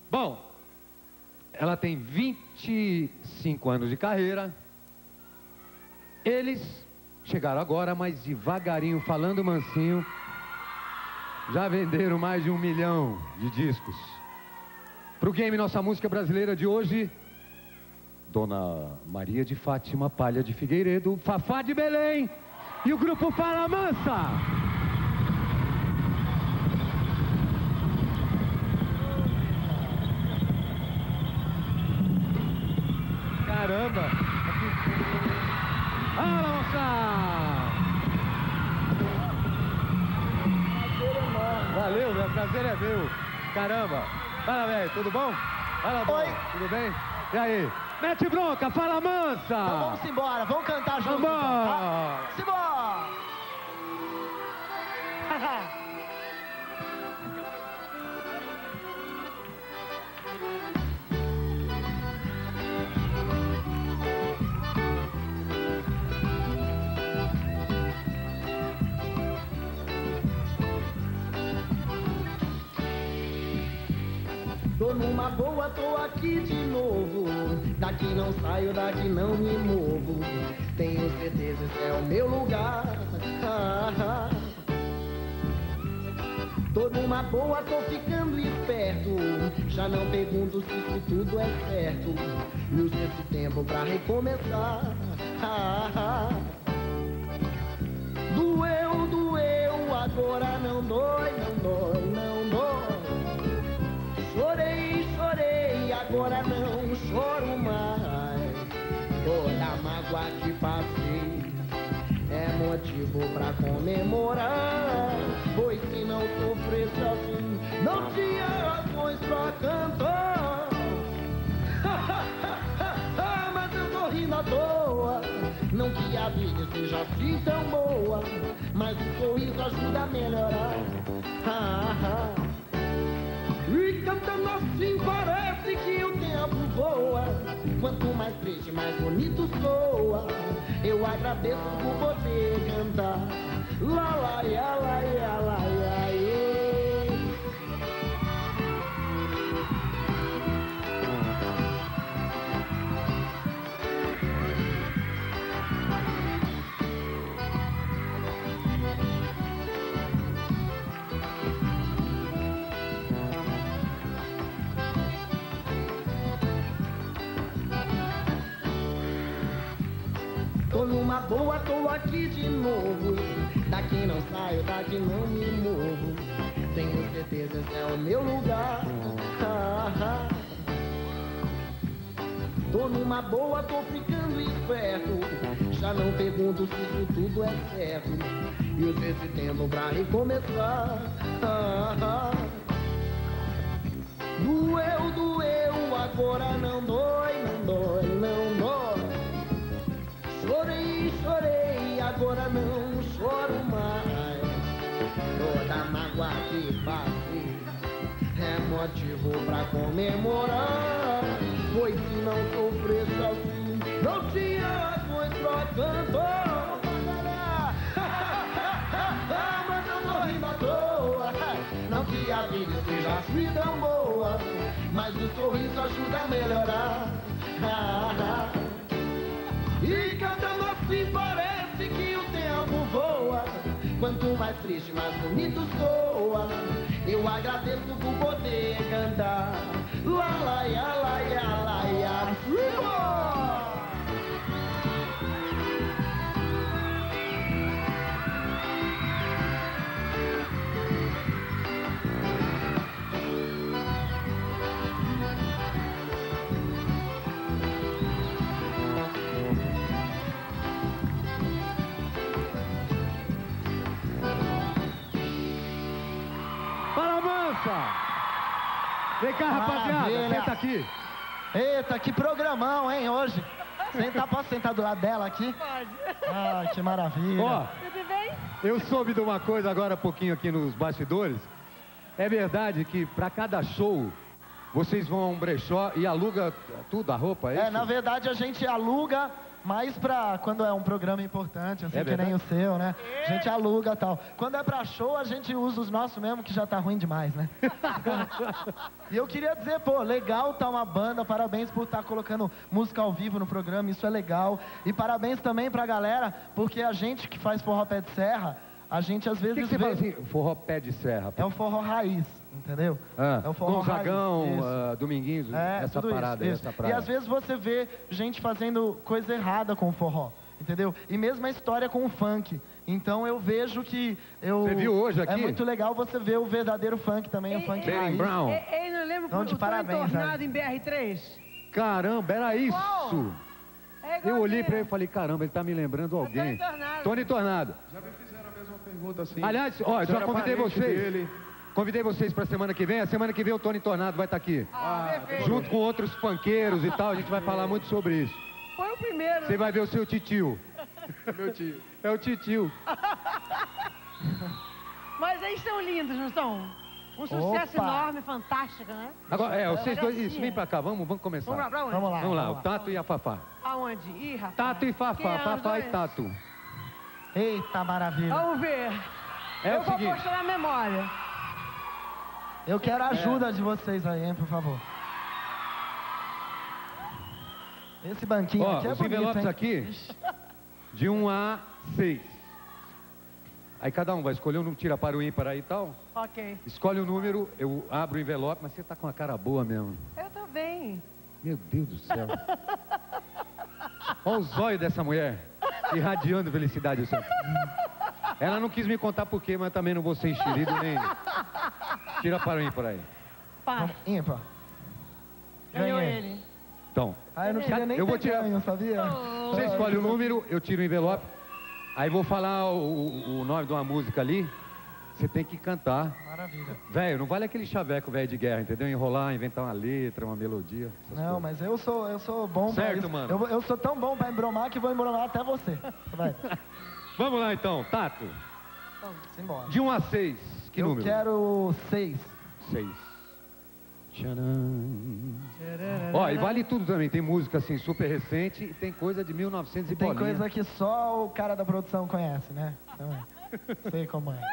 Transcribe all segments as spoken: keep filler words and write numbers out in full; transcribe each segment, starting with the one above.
Bom, ela tem vinte e cinco anos de carreira. Eles chegaram agora, mas devagarinho, falando mansinho, já venderam mais de um milhão de discos. Pro game Nossa Música Brasileira de hoje, Dona Maria de Fátima Palha de Figueiredo, Fafá de Belém e o grupo Fala Mansa. Caramba! Fala, moça! Valeu, meu prazer é meu. Caramba! Fala, velho, tudo bom? Fala, bom. Oi. Tudo bem? E aí? Mete bronca, Fala Mansa! Então vamos embora, vamos cantar junto. Vambora! Então, tá? Simbora! Tô numa boa, tô aqui de novo. Daqui não saio, daqui não me movo. Tenho certeza esse é o meu lugar. Ah, ah. Tô numa boa, tô ficando esperto. Já não pergunto se isso tudo é certo. E uso esse tempo pra recomeçar. Ah, ah. Doeu, doeu, agora não dói, não dói, não dói. Chorei, chorei, agora não choro mais. Toda mágoa que passei é motivo pra comemorar. Pois se não sofresse assim, não tinha razões pra cantar. Mas eu tô rindo à toa. Não que a vida seja assim tão boa, mas o sorriso ajuda a melhorar. Ah, ah. E cantando assim parece que o tempo voa. Quanto mais triste, mais bonito soa. Eu agradeço por poder cantar. Lá, lá, ia, lá, ia, lá, ia, ia. Tô numa boa, tô aqui de novo. Daqui não saio, daqui não me movo. Tenho certeza esse é o meu lugar. Ah, ah. Tô numa boa, tô ficando esperto. Já não pergunto se isso tudo é certo. E uso esse tempo pra recomeçar. Ah, ah. Doeu, doeu, agora não dói, não dói, não dói. Chorei, chorei, agora não choro mais. Toda mágoa que passei é motivo pra comemorar. Pois se não sofresse assim, não tinha razões pra cantar. Mas eu tô rindo à toa. Não que a vida seja assim tão boa, mas o sorriso ajuda a melhorar. Ah, ah. E cantando assim parece que o tempo voa. Quanto mais triste, mais bonito soa. Eu agradeço por poder cantar. Lá, lá, ia, lá, ia, lá, ia. Fala, Mansa! Vem cá, rapaziada, Maravilha. senta aqui. Eita, que programão, hein, hoje. Senta, posso sentar do lado dela aqui? Pode. Ah, que maravilha. Ó, Tudo bem? eu soube de uma coisa agora há pouquinho aqui nos bastidores. É verdade que pra cada show, vocês vão a um brechó e aluga tudo, a roupa, é É, isso? na verdade a gente aluga mais pra quando é um programa importante, assim, É que nem verdade? o seu, né? A gente aluga e tal. Quando é pra show, a gente usa os nossos mesmo, que já tá ruim demais, né? E eu queria dizer, pô, legal tá uma banda, parabéns por estar colocando música ao vivo no programa, isso é legal. E parabéns também pra galera, porque a gente que faz forró pé de serra, a gente às O que, vezes que você vê... fala assim, forró pé de serra? É o forró raiz, entendeu? Ah, é o forró Gonzagão, raiz, isso. ah, Dominguinhos, É, essa tudo parada, isso, isso. essa parada. E às vezes você vê gente fazendo coisa errada com o forró, entendeu? E mesmo a história com o funk. Então eu vejo que eu... Você viu hoje aqui? É muito legal você ver o verdadeiro funk também, o Ei, funk ei, raiz. Brown. Ei, ei, não lembro Então, o de Tony parabéns, Tornado né? em B R três? Caramba, era isso! É Eu olhei igualzinho. pra ele e falei, caramba, ele tá me lembrando alguém. Tony Tornado. Tony Tornado. Já me fizeram a mesma pergunta assim. Aliás, ó, Se já era convidei parente vocês. dele. Convidei vocês pra semana que vem. A semana que vem o Tony Tornado vai estar aqui. Ah, perfeito. Junto com outros funkeiros e tal, a gente vai falar muito sobre isso. Foi o primeiro. Você vai ver o seu titio. Meu tio. É o titio. Mas eles são lindos, não são? Um sucesso Opa. enorme, fantástico, né? Agora, é, vocês dois, Gracinha. isso, vem pra cá, vamos, vamos começar. Vamos lá, pra onde? Vamos lá. Vamos lá, o Tato e a Fafá. Aonde? Ih, rapaz. Tato e Quem é Fafá, os Fafá e dois? Tato. Eita, maravilha. Vamos ver. É Eu o vou seguinte, mostrar a memória. Eu quero a ajuda de vocês aí, hein, por favor. Esse banquinho ó, aqui é os bonito, envelopes hein? aqui, de um a seis. Aí cada um vai escolher um número, tira para o ímpar aí e tal. Ok. Escolhe o número, eu abro o envelope, mas você tá com uma cara boa mesmo. Eu tô bem. Meu Deus do céu. Olha os olhos dessa mulher, irradiando felicidade. Assim. Ela não quis me contar por quê, mas também não vou ser enxerido nem... Tira para o ímpar aí. Pá, Vamos, ímpar. ganhou Ganhei. ele. Então, Ah, eu não queria nem Eu vou ter tirar- ganho, sabia? você escolhe o número, eu tiro o envelope. Aí vou falar o, o- o nome de uma música ali. Você tem que cantar. Maravilha. Velho, não vale aquele chaveco velho de guerra, entendeu? Enrolar, inventar uma letra, uma melodia. essas Não, coisas. mas eu sou, eu sou bom pra Certo, isso. mano. Eu, eu sou tão bom pra embromar que vou embromar até você. Vai, Vamos lá então, Tato. simbora. De um a seis, que eu número? quero seis. Seis. Tcharam. Ó, e vale tudo também. Tem música assim super recente e tem coisa de mil e novecentos e Tem bolinha. coisa que só o cara da produção conhece, né? Então, sei como é.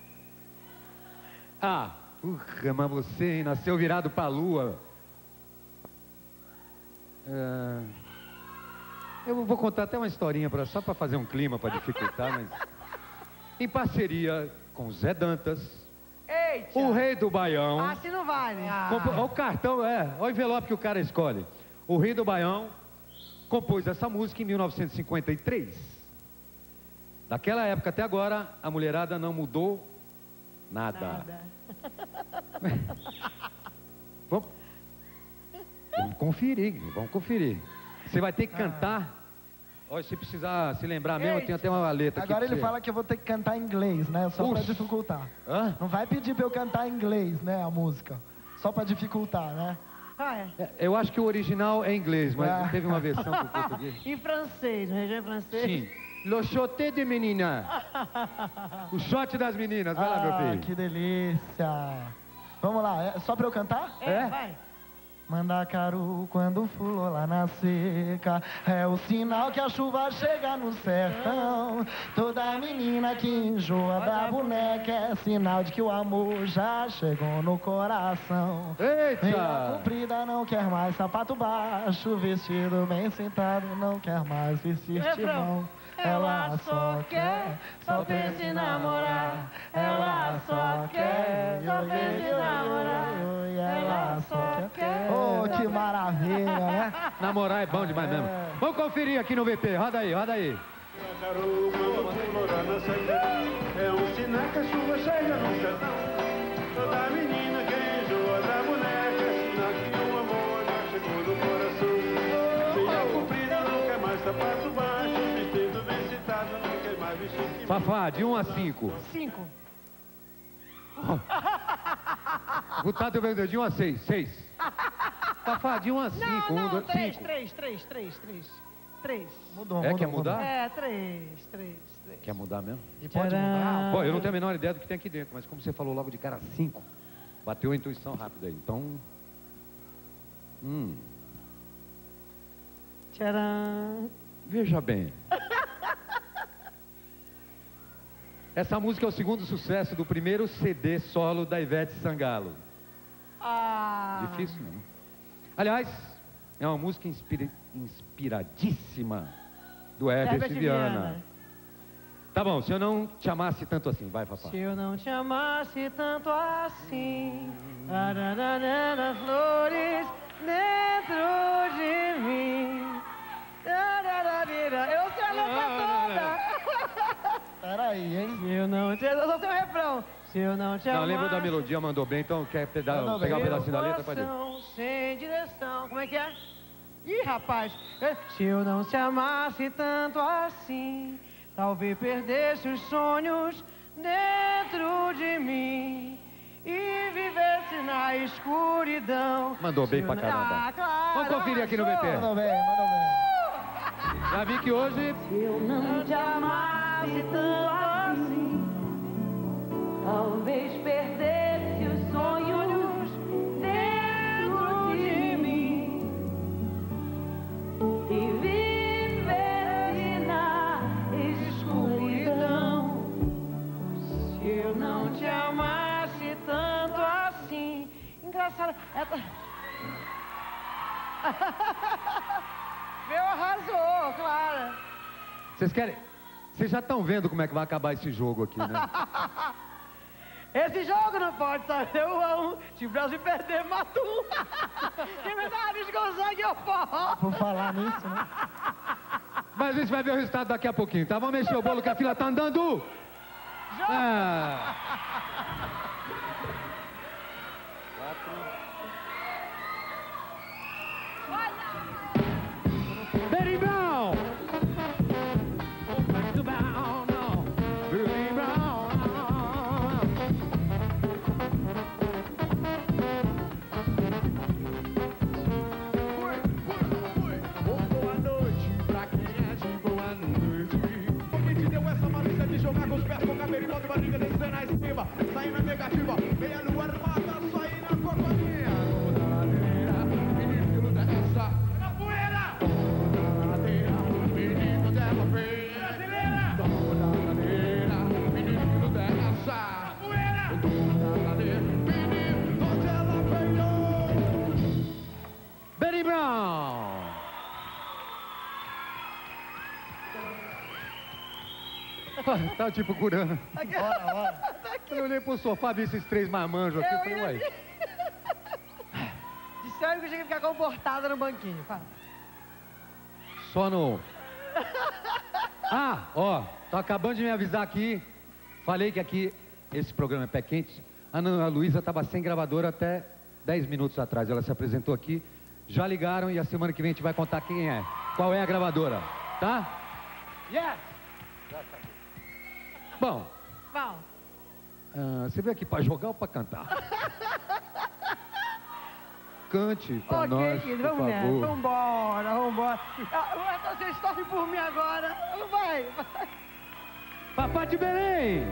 Ah, urra, mas você hein, nasceu virado pra lua. Ah, eu vou contar até uma historinha pra, só pra fazer um clima pra dificultar, mas... Em parceria com Zé Dantas, Eita. o rei do Baião... Ah, se não vale. Compo- Olha o cartão, é, olha o envelope que o cara escolhe. O Rei do Baião compôs essa música em mil novecentos e cinquenta e três. Daquela época até agora, a mulherada não mudou nada. Nada. Vamos, vamos conferir, vamos conferir. Você vai ter que cantar. Olha, se precisar se lembrar mesmo, eu tenho até uma letra aqui. Agora pra ele você. fala que eu vou ter que cantar em inglês, né? Só pra Ux. dificultar. Hã? Não vai pedir pra eu cantar em inglês, né? A música. Só pra dificultar, né? Ah, é. É, Eu acho que o original é inglês, mas Ah. teve uma versão para o português. Em francês, no região francês. Sim. Le choté de menina. O shot das meninas. Vai lá, meu Ah, filho. que delícia. Vamos lá, é só pra eu cantar? É, É? vai. Mandacaru, quando fulou lá na seca, é o sinal que a chuva chega no sertão. Toda menina que enjoa da boneca é sinal de que o amor já chegou no coração. Meia Eita! comprida não quer mais sapato baixo, vestido bem sentado não quer mais vestir Refrão. timão. Ela só quer, só pensa em namorar. Ela só quer, só pensa em namorar. Ela só quer. Oh, que maravilha, né? Namorar é bom demais mesmo. É. Vamos conferir aqui no V T. Roda aí, roda aí. Mandacaru, quando fulou na seca, é um sinal que a chuva chega no sertão. Toda menina que enjoa da boneca é sinal que o amor já chegou no coração. Meia comprida não quer mais sapato baixo, vestido bem citado não quer mais vestir que... Fafá, de um a cinco. Cinco. O Tato veio de um a seis. Seis. Fafá, de um a Não, cinco. Um, não, dois, três, cinco. três, três, três, três. Três. Mudou, É, mudou, quer mudou. mudar? É, três, três, três. Quer mudar mesmo? E pode Tcharam. mudar? Bom, eu não tenho a menor ideia do que tem aqui dentro, mas como você falou logo de cara cinco, bateu a intuição rápida aí. Então... Hum... Tcharam. Veja bem. Essa música é o segundo sucesso do primeiro C D solo da Ivete Sangalo. Ah. Difícil, não? Aliás, é uma música inspira... inspiradíssima do Herbert, Herbert Viana. Viana. Tá bom, se eu não te amasse tanto assim, vai, Fafá. Se eu não te amasse tanto assim, arararara, flores dentro de mim. Arararira. Eu sei a letra toda. Peraí, hein? Se eu não te... Eu só sei o refrão. Se eu não te Não, amasse... lembra da melodia, mandou bem, então quer peda... Mandou pegar um bem. pedacinho da letra? Pode ir. Coração sem direção. Como é que é? Ih, rapaz. Eu- Se eu não te amasse tanto assim, talvez perdesse os sonhos dentro de mim e vivesse na escuridão. Mandou bem Se eu pra não- caramba. Ah, claro. Vamos conferir aqui no B T. Mandou bem, mandou bem. Já vi que hoje... Se eu não te amasse tanto assim, talvez perdesse os sonhos dentro de mim e vivesse na escuridão. Se eu não te amasse tanto assim. Engraçado. Essa... Meu, arrasou, claro. Vocês querem... Vocês já estão vendo como é que vai acabar esse jogo aqui, né? Esse jogo não pode sair um a um. Se o Brasil perder, mata um. Quem me dá desconsegue, eu forró. Por falar nisso, né? Mas a gente vai ver o resultado daqui a pouquinho, tá? Vamos mexer o bolo que a fila tá andando. Ah. Berimbau! Boa noite pra quem é de boa noite. Quem te deu essa malícia de jogar com os pés com cabelinho de barriga descendo a cima, saindo negativa, meia lua armada, só aí na companhia. Toda ladeira, menino dessa, na poeira. Toda ladeira, menino dela feia. Brasileira. Toda ladeira, menino dessa, na poeira. Toda ladeira, menino dela feia. Berimbau! Tá te procurando. Bora, bora. Eu olhei pro sofá, vi esses três marmanjos aqui, eu falei, uai. Disseram que eu tinha que ficar comportada no banquinho. Fala. Só no... Ah, ó, tô acabando de me avisar aqui. Falei que aqui, esse programa é pé quente. A Ana Luísa tava sem gravadora até dez minutos atrás. Ela se apresentou aqui. Já ligaram e a semana que vem a gente vai contar quem é. Qual é a gravadora, tá? Yes! Bom, Bom, ah, você veio aqui pra jogar ou pra cantar? Cante pra ok, nós, querido, por vamos nessa. favor. Vambora, vambora. Ah, vocês torcem por mim agora. Vai, vai. Papá de Belém!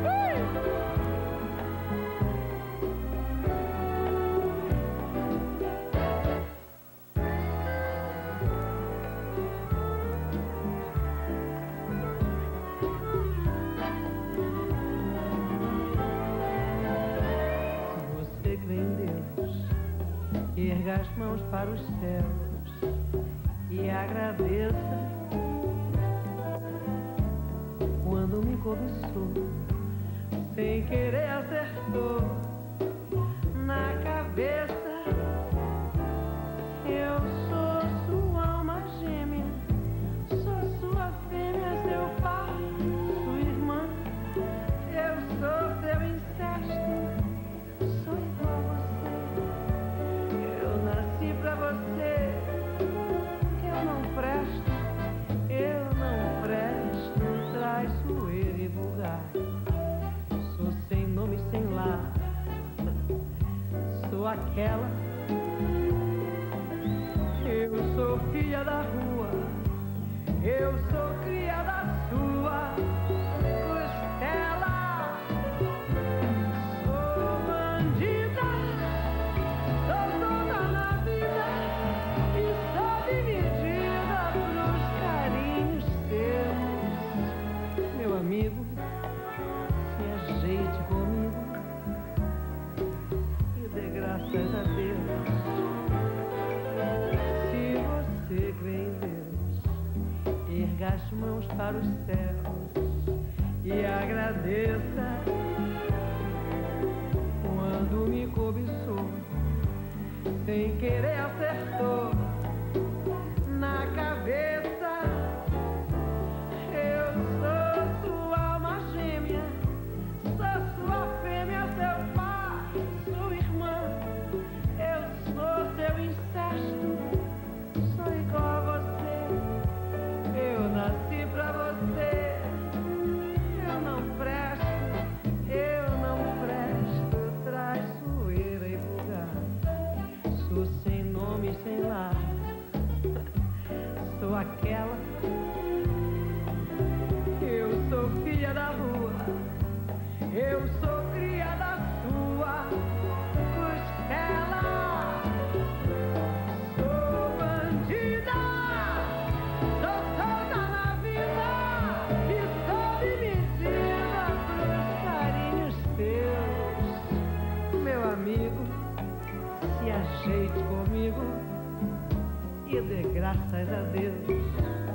Você crê em Deus, erga as mãos para os céus e agradeça quando me cobiçou, sem querer acertou na cabeça. Eu sou sua alma gêmea, sou sua fêmea, seu pai, sua irmã. Eu sou seu incesto, sou igual a você. Eu nasci pra você. Eu não presto, eu não presto, traiçoeiro e vulgar. Sou sem nome, sem lar. Sou aquela. Eu sou filha da rua. Eu sou cria da sua costela. Sou bandida, sou solta na vida e sou dividida pros carinhos. para os céus e agradeça quando me cobiçou, sem querer acertou na cabeça. Eu sou sua alma gêmea, sou sua fêmea, seu par, sua irmã. Eu sou seu incesto, sou igual a você. Eu nasci pra você. Eu não presto, eu não presto, traiçoeira e vulgar. Sou sem nome, sem lar. Sou aquela. Eu sou filha da lua. Eu sou cria da sua costela. Sou bandida, sou solta na vida e sou dividida pros carinhos teus. Meu amigo, se ajeite comigo e dê graças a Deus.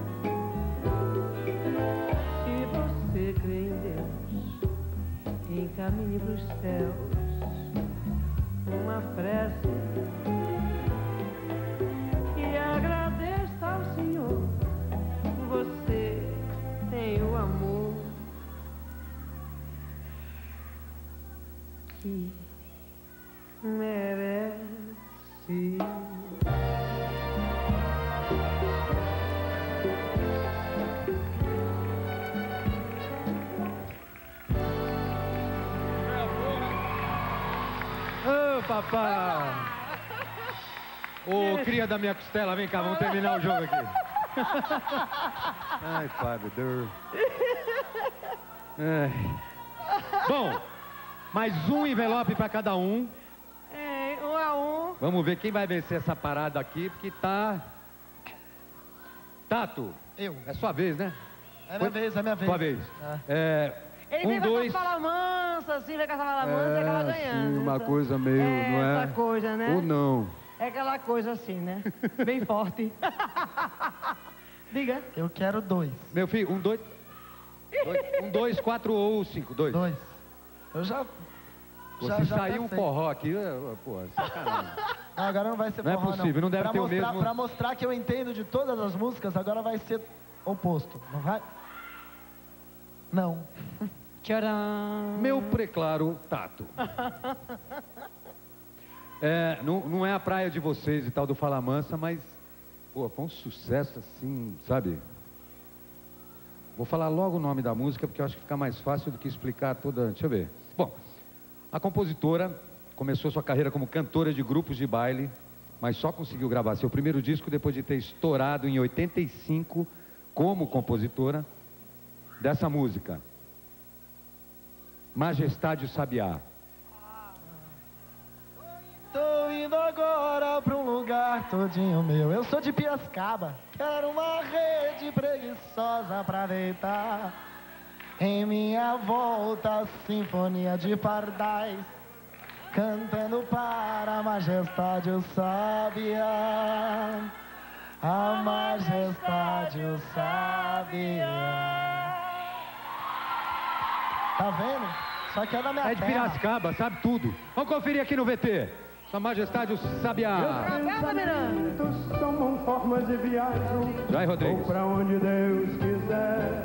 Se você crê em Deus, encaminhe pros céus uma prece e agradeça ao Senhor. Você tem o amor que merece. Ô, papai! Ô, cria da minha costela, vem cá, vamos terminar o jogo aqui. Ai, Fábio, dor. Ai. Bom, mais um envelope para cada um. É, um a um. Vamos ver quem vai vencer essa parada aqui, porque tá... Tato, Eu. é sua vez, né? É minha vez, é minha vez. Sua vez. É. É, Ele um, vem com dois... essa fala mansa, assim, vem com essa fala mansa e acaba ganhando. sim, uma Essa- coisa meio, é, não é? essa coisa, né? Ou não. É aquela coisa assim, né? Bem forte. Diga. Eu quero dois. Meu filho, um, dois... dois um, dois, quatro ou cinco? Dois. Dois. Eu já... Pô, já se já sair até um sei. forró aqui, pô, sacanagem. Não, agora não vai ser Não é forró, possível, não deve pra ter o mostrar, mesmo- Pra mostrar que eu entendo de todas as músicas, agora vai ser oposto, não vai? Não. Tcharam. Meu preclaro Tato. É, não, não é a praia de vocês e tal do Fala Mansa, mas, pô, foi um sucesso assim, sabe? Vou falar logo o nome da música, porque eu acho que fica mais fácil do que explicar toda... Deixa eu ver. Bom, a compositora começou sua carreira como cantora de grupos de baile, mas só conseguiu gravar seu primeiro disco depois de ter estourado em oitenta e cinco como compositora dessa música. Majestade o Sabiá. Tô indo agora pra um lugar todinho meu. Eu sou de Piracicaba. Quero uma rede preguiçosa pra deitar. Em minha volta, sinfonia de pardais, cantando para a majestade o sabiá. A majestade o sabiá. Tá vendo? Só que é da minha É de terra. Piracicaba, sabe tudo. Vamos conferir aqui no V T. Sua Majestade o Sabiá. Roberta Miranda. Tomam formas e viajam. Jair Vou Rodrigues. pra onde Deus quiser.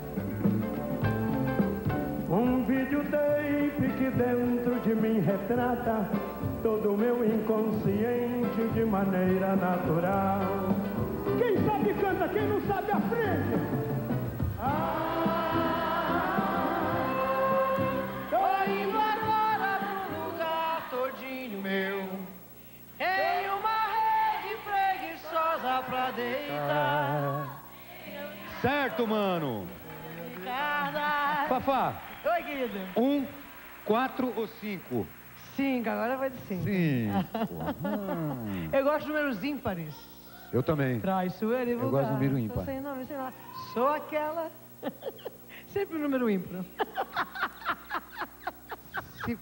Um videotape que dentro de mim retrata todo o meu inconsciente de maneira natural. Quem sabe canta, quem não sabe à frente. Tô indo agora pro lugar todinho meu. Tem uma rede preguiçosa pra deitar. Certo, mano. Ricarda. Fafá, Oi, querido. um, quatro ou cinco? Cinco, agora vai de cinco. Cinco. Hum. Eu gosto de números ímpares. Eu também. Traiçoeira e Eu vulgar. gosto do número ímpar. Tô sem nome, sei lá. Sou aquela... Sempre o número ímpar. Se-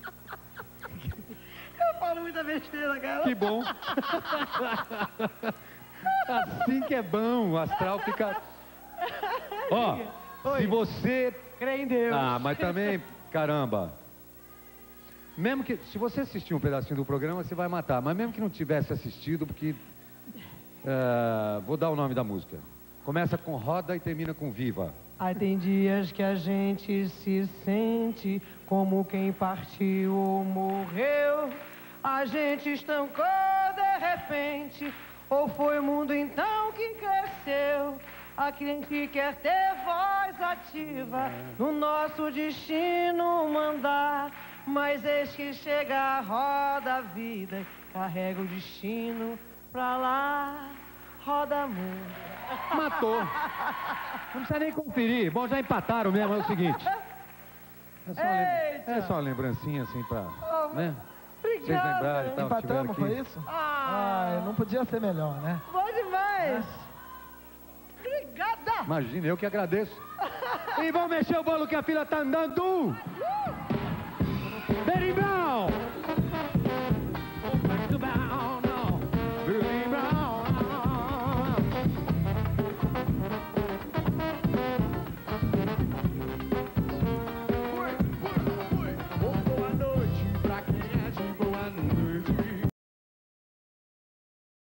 Eu falo muita besteira, cara. Que bom. Assim que é bom, o astral fica... Ó, Oi. se você... Crê em Deus. Ah, mas também, caramba. Mesmo que... Se você assistir um pedacinho do programa, você vai matar. Mas mesmo que não tivesse assistido, porque... Uh, vou dar o nome da música. Começa com Roda e termina com Viva. Aí tem dias que a gente se sente como quem partiu ou morreu. A gente estancou de repente, ou foi o mundo então que cresceu. A gente quer ter voz ativa no nosso destino mandar. Mas eis que chega a roda a vida, carrega o destino pra lá, roda mundo. Matou. Não precisa nem conferir. Bom, já empataram mesmo, é o seguinte. É só, lembra... é só uma lembrancinha assim pra... Oh, né? Obrigada. Vocês lembrarem e tal. Empatamos, aqui. foi isso? Ah, Ah, não podia ser melhor, né? bom demais. Obrigada. Imagina, eu que agradeço. E vamos mexer o bolo que a fila tá andando. Berimbau!